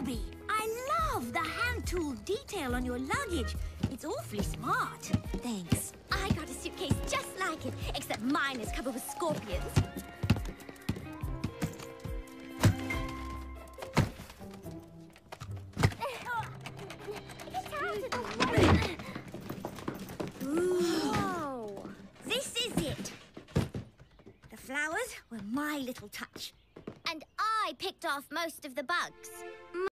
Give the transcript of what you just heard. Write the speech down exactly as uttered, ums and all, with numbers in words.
Barbie, I love the hand tool detail on your luggage. It's awfully smart. Thanks. I got a suitcase just like it, except mine is covered with scorpions. Get out of the way! Whoa! This is it. The flowers were my little touch. And I picked off most of the bugs.